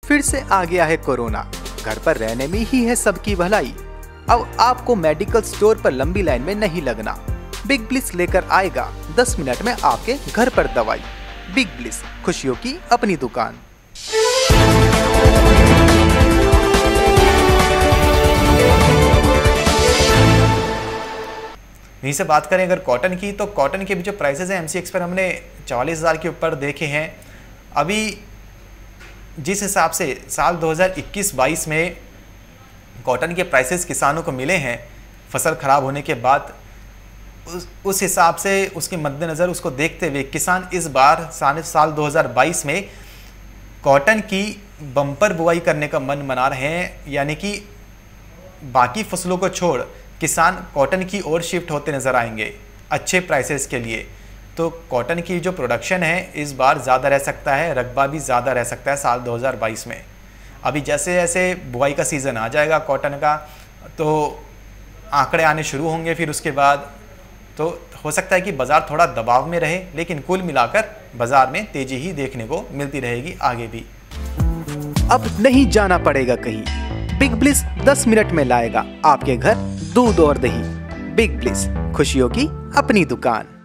फिर से आ गया है कोरोना, घर पर रहने में ही है सबकी भलाई। अब आपको मेडिकल स्टोर पर लंबी लाइन में नहीं लगना। बिग ब्लिस लेकर आएगा 10 मिनट में आपके घर पर दवाई। बिग ब्लिस, खुशियों की अपनी दुकान। यहीं से बात करें अगर कॉटन की, तो कॉटन के भी जो प्राइसेस हैं MCX पर हमने 40,000 के ऊपर देखे हैं। अभी जिस हिसाब से साल 2021-22 में कॉटन के प्राइसेस किसानों को मिले हैं फसल ख़राब होने के बाद, उस हिसाब से उसके मद्देनज़र उसको देखते हुए किसान इस बार साल 2022 में कॉटन की बम्पर बुआई करने का मन बना रहे हैं। यानी कि बाकी फसलों को छोड़ किसान कॉटन की ओर शिफ्ट होते नज़र आएंगे अच्छे प्राइसेस के लिए। तो कॉटन की जो प्रोडक्शन है इस बार ज़्यादा रह सकता है, रकबा भी ज़्यादा रह सकता है साल 2022 में। अभी जैसे जैसे बुआई का सीज़न आ जाएगा कॉटन का, तो आंकड़े आने शुरू होंगे। फिर उसके बाद तो हो सकता है कि बाज़ार थोड़ा दबाव में रहे, लेकिन कुल मिलाकर बाज़ार में तेज़ी ही देखने को मिलती रहेगी आगे भी। अब नहीं जाना पड़ेगा कहीं, बिग ब्लिस 10 मिनट में लाएगा आपके घर दूध और दही। बिग ब्लिस, खुशियों की अपनी दुकान।